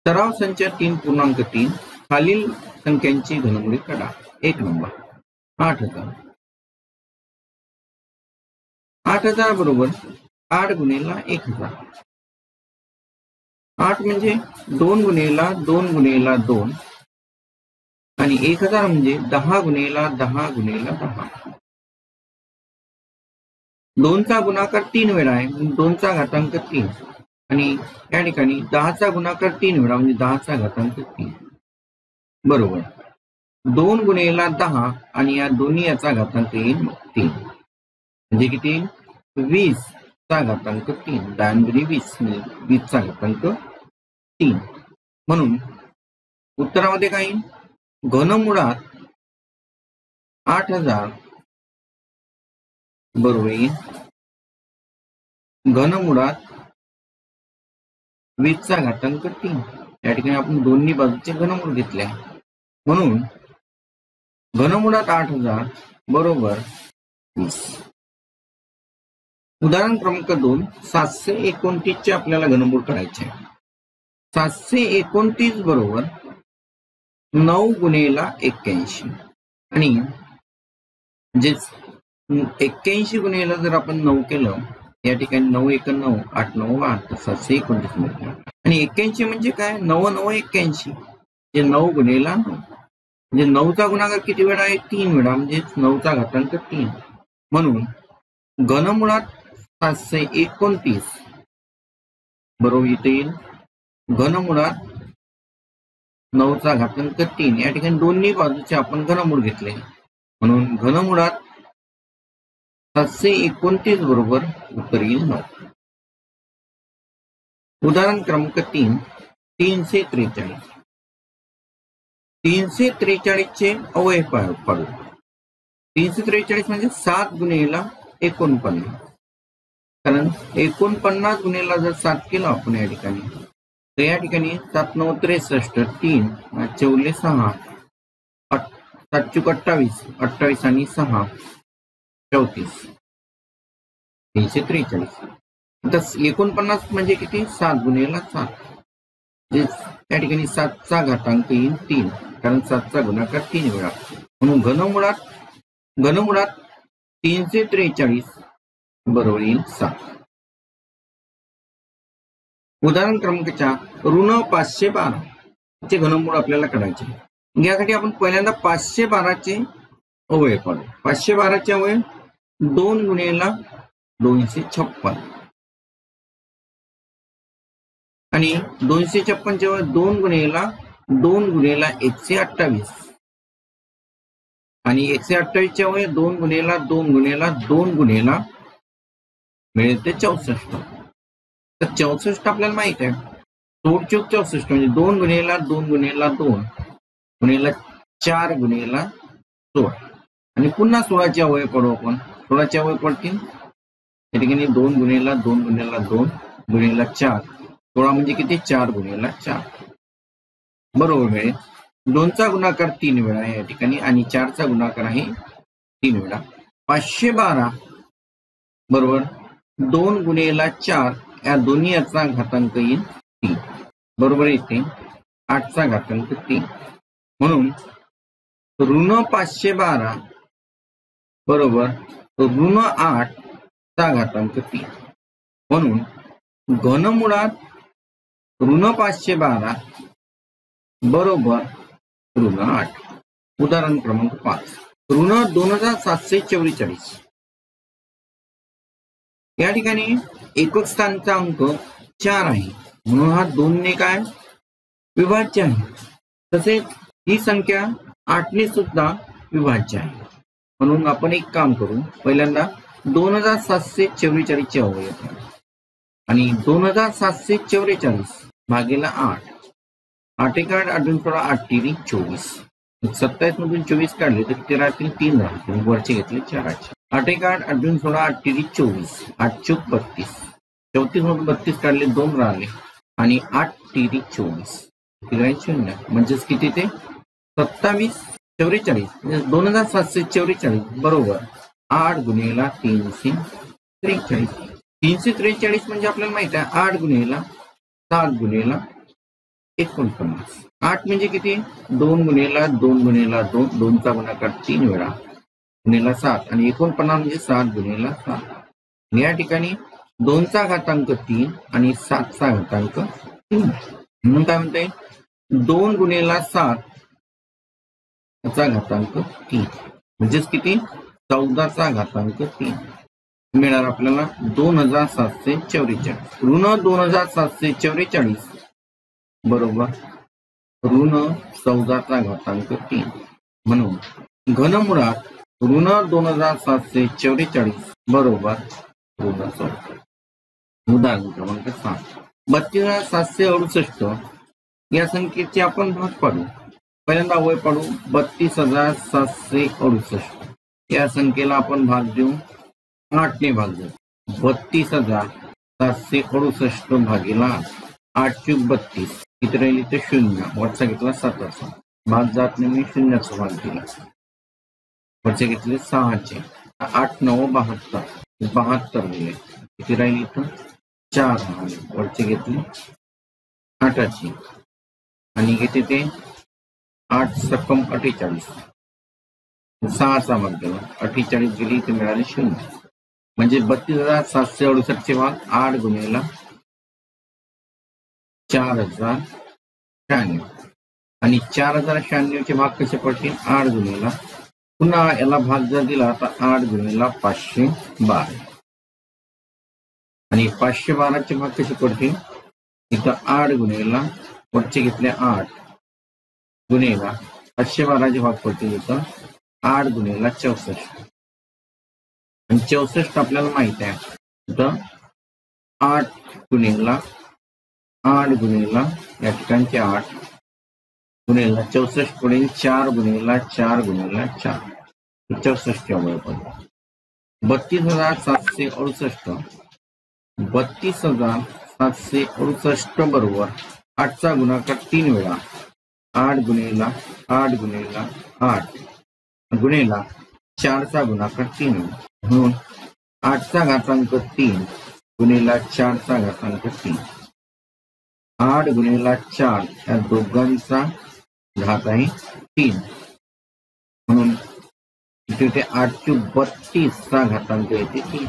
सराव संच 3.3 खालील संख्यांची घनमुळे काढा. 1 नंबर 8000. 8000 बरोबर 8 गुणिला 1000. 8 म्हणजे 2 गुणिला 2 गुणिला 2 आणि 1000 म्हणजे 10 गुणिला 10 गुणिला 10. 2 चा गुणाकार 3 वेळा आहे, 2 चा घातांक 3 आणि या ठिकाणी 10 चा गुणाकार 3 वेळा म्हणजे 10 चा घातांक 3 बरोबर 2 गुणिला 10 आणि या दोन्ही याचा घातांक येईल 3 म्हणजे किती 20 चा घातांक 3. 10 गुणिले 20 20 चा घातांक 3. म्हणून उत्तरामध्ये काय येईल घनमुळात 8000 बरोबर येईल घनमुळात 20 चा घातांक 3. या ठिकाणी आपण दोन्ही बाजूचे घनमूळ घेतले म्हणून घनमुळात 8000 बरोबर 20. उदाहरण क्रमांक 2 729 चे आपल्याला घनमूळ काढायचे. 729 बरोबर 9 गुणिला 81 आणि जे 81 गुणिला जर आपण 9 केलं या ठिकाणी 9 1 9 8 9 8 729 मिळते. आणि 81 म्हणजे काय 9 9 81 जे 9 गुणिला 9 म्हणजे 9 चा गुणाकार किती वेळा आहे 3 वेळा म्हणजे 9 चा घातांक 3. म्हणून घनमुळात 729 बरोबर इथे येईल घनमुळात 9 चा घातांक 3. या ठिकाणी दोन्ही बाजूचे आपण घनमूळ घेतले म्हणून घनमुळात 729 बरोबर उत्तर येईल 9. उदाहरण क्रमांक 3 343. 343 चे अवयव पाडू. 343 म्हणजे 7 गुणिला 49 कारण 49 गुणिला जर 7 केलं आपण या ठिकाणी तर या ठिकाणी 7 9 63 3 14 6 7 28 28 आणि 6 34 343. आता 49 म्हणजे किती 7 गुणिला 7 या ठिकाणी 7 चा घातांक येईल 3 कारण 7 चा गुणाकार 3 वेळा म्हणून घनमुळात 343 बरोबर येईल 7. उदाहरण क्रमांक 4 ऋण 512 चे घनमूळ आपल्याला काढायचे. यासाठी आपण पहिल्यांदा 512 चे अवयव पाडू. 512 चे अवयव 2 गुणिला 256 आणि 256 चे अवयव 2 गुणिला 128 आणि 128 चे अवयव 2 गुणिला 2 गुणिला मिळेल ते 64. तर 64 आपल्याला माहित आहे सोड चूक 64 म्हणजे 2 गुणिला 2 गुणिला 4 गुणिला 16 आणि पुन्हा 16 चे अवयव पडू आपण. 16 चे अवयव पडतील या ठिकाणी 2 गुणिला 2 गुणिला 4 16 म्हणजे किती 4 गुणिला 4 बरोबर मिळेल. 2 चा गुणाकार 3 वेळा आहे या ठिकाणी आणि 4 चा गुणाकार आहे 3 वेळा. 512 बरोबर 2 गुणिला 4 या दोन्ही याचा घातांक येईल 3 बरोबर येते 8 चा घातांक 3 म्हणून ऋण 512 बरोबर ऋण 8 चा घातांक 3 म्हणून घनमुळात ऋण 512 बरोबर ऋण 8. उदाहरण क्रमांक 5 ऋण 2744 या ठिकाणी एकक स्थानचा अंक 4 आहे म्हणून हा 2 ने काय विभाज्य आहे. तसेच ही संख्या 8 ने सुद्धा विभाज्य आहे म्हणून आपण एक काम करू पहिल्यांदा 2744 चे अवयव आणि 2744 भागेला 8 8 एक 8 8 16 8 3 24 27 मधून 24 काढले तर 13 3 राहतील वरचे घेतले 4 8 एक 8 8 16 8 3 24 8 चूक 32 34 मधून 32 काढले 2 राहिले आणि 8 3 24 0 म्हणजेच किती ते 2744 2744 बरोबर 8 गुणिला 343. 343 म्हणजे आपल्याला माहित आहे 8 गुणिला 7 गुणिला 49. 8 म्हणजे किती? 2 गुणिले 2 गुणिले 2, 2चा गुणाकार 3 वेळा गुणिले 7 आणि 49 म्हणजे 7 गुणिले 7. या ठिकाणी 2चा घातांक 3 आणि 7चा घातांक 3. म्हणून काय म्हणता येईल? 2 गुणिले 7 चा घातांक 3 म्हणजेच किती? 14चा घातांक 3 मिळणार आपल्याला 2744. ऋण 2744 बरोबर ऋण 14चा घातांक 3. म्हणून घनमुळात ऋण 2744 बरोबर ऋण 14. उदाहरण क्रमांक 7. 32,768 या संख्येचे आपण भाग पाडू. पहिल्यांदा अवयव पाडू. 32,768 या संख्येला आपण भाग देऊ 8 ने भाग देऊ. 32,768 भागीला 8 × 32 इथे राहिली ते 0. वरचा घेतला 7चा भाग जात नाही मी 0चा भाग दिला. वरचे घेतले 6चे 8 × 9 = 72. 72 दिले. किती राहिली इथं 4 आले. वरचे घेतले 8चे आणि किती ते 8 सकम 48. 6चा भाग दिला 48 गेली इथे मिळाले 0. म्हणजे 32,768 चे भाग 8 गुणिले 4,096 आणि 4,096 चे भाग कसे पडतील? 8 गुणिले पुन्हा याला भाग जर दिला तर 8 गुणिले 512 आणि 512 चे भाग कसे पडतील? इथं 8 गुणिले वरचे घेतले 8 गुणिले 512 चे भाग पडतील इथं 8 गुणिले 64 आणि 64 आपल्याला माहित आहे. इथं 8 गुणिले या ठिकाणचे 8 गुणिले 64 पडेल 4 गुणिले 4 गुणिले 4 64 अवयव पडले. 32,768 32,768 बरोबर 8चा गुणाकार 3 वेळा 8 गुणिले 8 गुणिले 8 गुणिले 4चा गुणाकार 3 वेळा म्हणून 8चा घातांक 3 गुणिले 4चा घातांक 3. 8 गुणिले 4 या दोघांचा घात आहे 3 म्हणून इथे 832चा घातांक येते 3.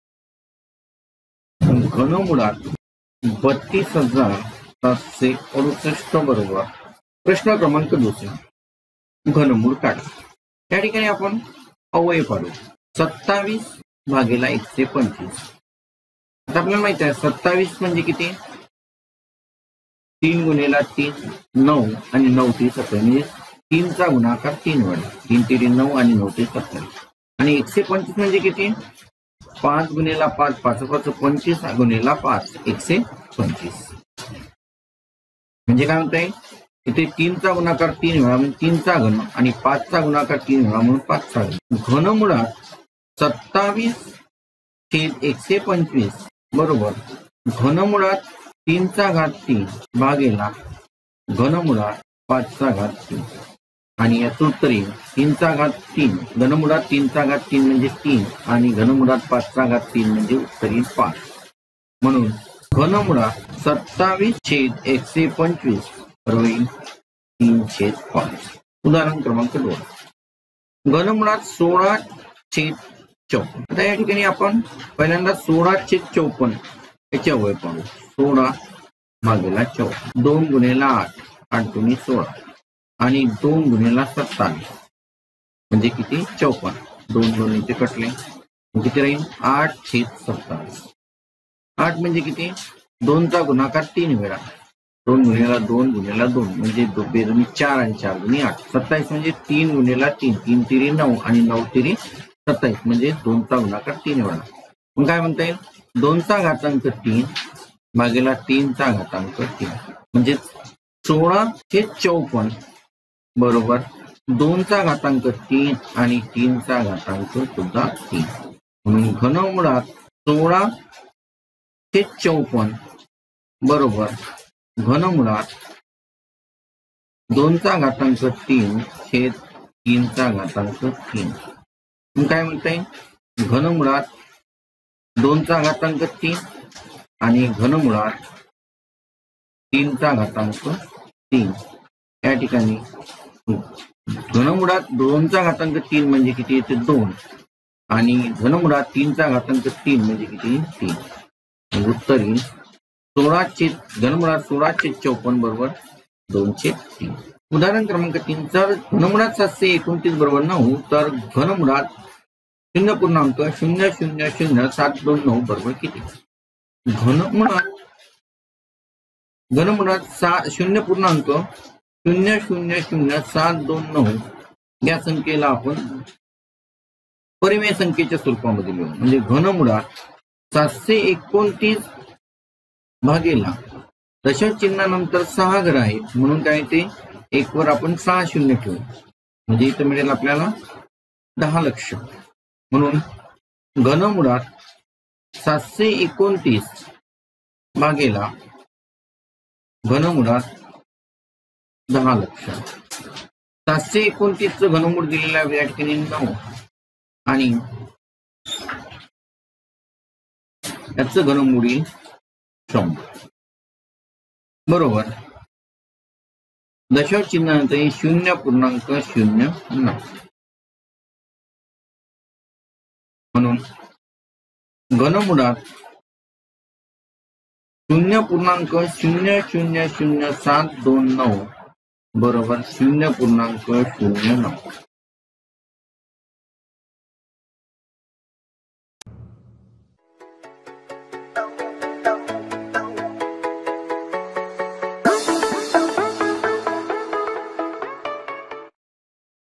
घनमुळात 32,768 बरोबर प्रश्न क्रमांक 2 घनमूळ काढा. त्या ठिकाणी आपण अवयव पाडू. 27 भागीला 125. आता आपल्याला माहित आहे 27 म्हणजे किती? 3 गुणिले 3 9 आणि 9 × 17 म्हणजे 3चा गुणाकार 3 वेळा 3 × 3 9 आणि 9 × 17 आणि 125 म्हणजे किती? 5 गुणिले 5 5 5 25 गुणिले 5 125 म्हणजे काय म्हणता येईल? इथे 3चा गुणाकार 3 वेळा म्हणजे 3चा घन आणि 5चा गुणाकार 3 वेळा म्हणून 5चा घन. घनमुळात 27/125 बरोबर घनमुळात 3चा घात 3 भागेला घनमुळात 5चा घात 3 आणि याचं उत्तर येईल 3चा घात 3 घनमुळात 3चा घात 3 म्हणजे 3 आणि घनमुळात 5चा घात 3 म्हणजे उत्तर येईल 5. म्हणून घनमुळात 27/125 होईल 3/5. उदाहरण क्रमांक 2. घनमुळात 16/54. आता या ठिकाणी आपण पहिल्यांदा 16/54 याचे अवयव पाहू. 16 भागीला 14 2 गुणिले 8 8 गुणिले 16 आणि 2 गुणिले 27 म्हणजे किती? 54. 2 2 इथे कटले किती राहील? 8/27. 8 म्हणजे किती? 2चा गुणाकार 3 वेळा 2 गुणिले 2 गुणिले 2 म्हणजे 2 4 आणि 4 गुणिले 8. 27 म्हणजे 3 गुणिले 3 3 तिरी 9 आणि 9 तिरी 27 म्हणजे 2चा गुणाकार 3 वेळा. मग काय म्हणता येईल? 2चा घातांक 3 भागीला 3चा घातांक 3 म्हणजे 16/54 बरोबर 2चा घातांक 3 आणि 3चा घातांक सुद्धा 3. म्हणून घनमुळात 16/54 बरोबर घनमुळात 2चा घातांक 3 छेद 3चा घातांक 3. मग काय म्हणता येईल? घनमुळात 2चा घातांक 3 आणि घनमुळात 3चा घातांक 3 या ठिकाणी घनमुळात 2चा घातांक 3 म्हणजे किती येते 2 आणि घनमुळात 3चा घातांक 3 म्हणजे किती 3. उत्तर येईल 16 घनमुळात 16/54 बरोबर 2/3. उदाहरण क्रमांक 3 जर घनमुळात 729 बरोबर 9 तर घनमुळात 0.0000729 बरोबर किती. घनमुळात 0.0000729 या संख्येला आपण परिमेय संख्येच्या स्वरूपामध्ये लिहू. म्हणजे घनमुळात 729 भागेला दशांश चिन्हानंतर 6 घन आहेत म्हणून काय ते 1 वर आपण 6 शून्य ठेवू. म्हणजे इथं मिळेल आपल्याला 10 लक्ष. म्हणून घनमुळात 729 भागेला घनमुळात 10 लक्ष. 729 चं घनमूळ दिलेलं आहे या ठिकाणी 9 आणि याचं घनमूळ येईल 100 बरोबर. दशांश चिन्हानंतर 0.09 म्हणून घनमुळात 0.0000729 बरोबर 0.09.